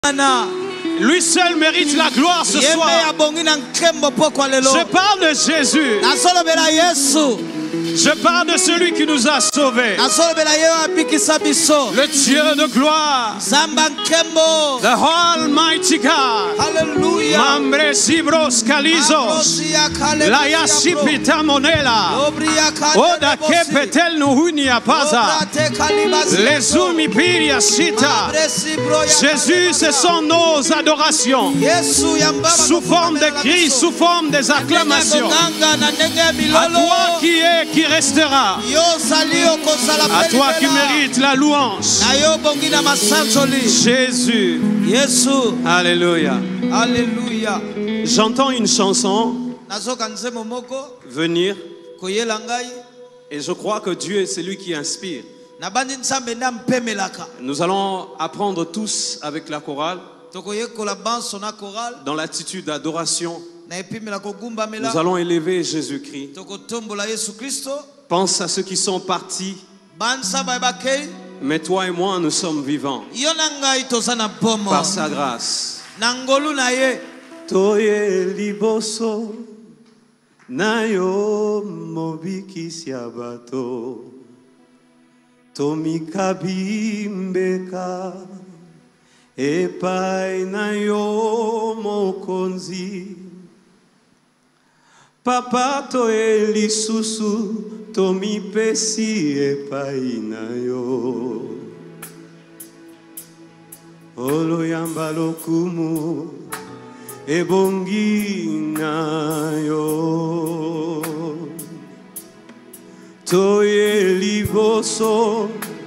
Lui seul mérite la gloire ce soir. Je parle de Jésus. Je parle de celui qui nous a sauvés. Le Dieu de gloire. The Almighty God. Hallelujah. Mambre Sibros Kalizos. La Yasipita Monela. Oda Kepetel Nuhunia Paza. Les Umipiria Sita. Jésus, ce sont nos adorations. Sous forme de cris, sous forme des acclamations. À toi qui restera. À toi qui mérite la louange. Jésus. Alléluia. Alléluia. J'entends une chanson venir et je crois que Dieu est celui qui inspire. Nous allons apprendre tous avec la chorale dans l'attitude d'adoration. Nous allons élever Jésus-Christ. Pense à ceux qui sont partis. Mais toi et moi, nous sommes vivants par sa grâce. Toye liboso nayo mobikisi abato tomikabimbeka epai nayo mokonzi papa toye lisusu tomipesi epai nayo oloyamba lokumu ebongi nayo toye liboso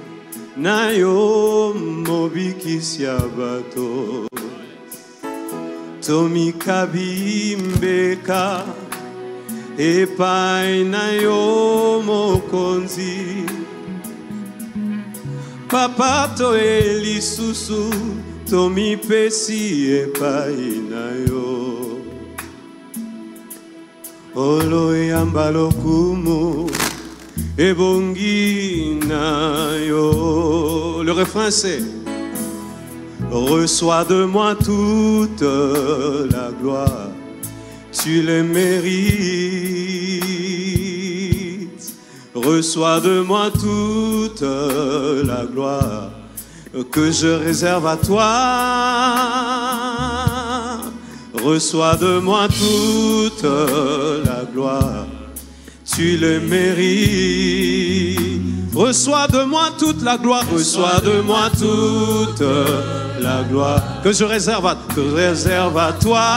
nayo mobikisi abato tomikabimbeka epai nayo mokonzi papa toye lisusu tomipesi epai nayo oloyamba lokumu ebongi nayo. Le refrain c'est: reçois de moi toute la gloire, tu le mérites. Reçois de moi toute la gloire que je réserve à toi. Reçois de moi toute la gloire, tu le mérites. Reçois de moi toute la gloire, reçois de moi toute la gloire que je réserve à toi.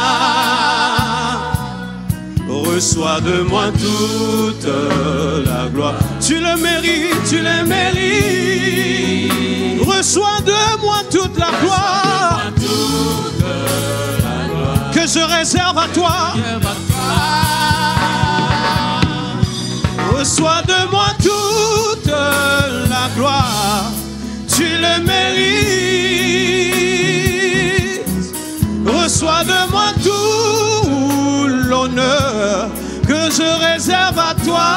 Reçois de moi toute la gloire, tu le mérites, tu le mérites. Reçois de moi toute la gloire que je réserve à toi. Reçois de moi toute la gloire, tu le mérites. Reçois de moi tout l'honneur que je réserve à toi.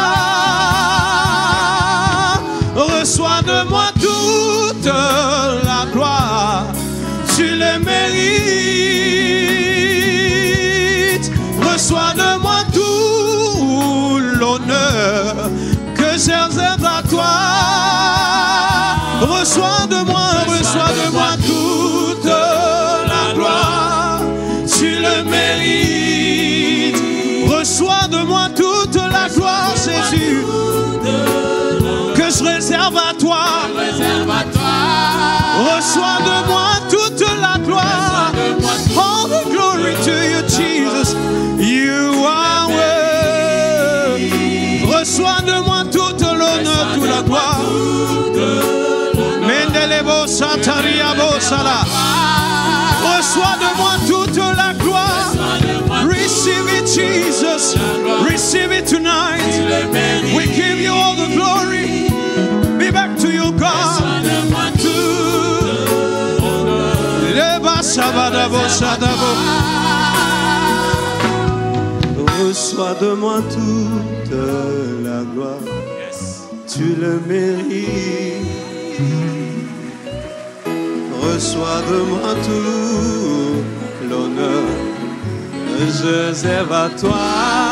Reçois de moi toute la gloire, tu le mérites. Reçois de moi tout l'honneur que je réserve à toi. Reçois de moi toute la gloire, tu le mérites. Reçois de moi toute la gloire, Jésus, que je réserve à toi. Reçois de moi toute la gloire. All the glory to you, Jesus. You are worthy. Reçois de moi toute l'honneur, toute la gloire. Mendelebo Sataria Bosala. Reçois de moi toute la gloire. Receive it, Jesus. Receive it tonight. We give you all the glory. Be back to you, God. Reçois de moi toute la gloire, tu le mérites. reçois de moi tout l'honneur. Je serve à toi.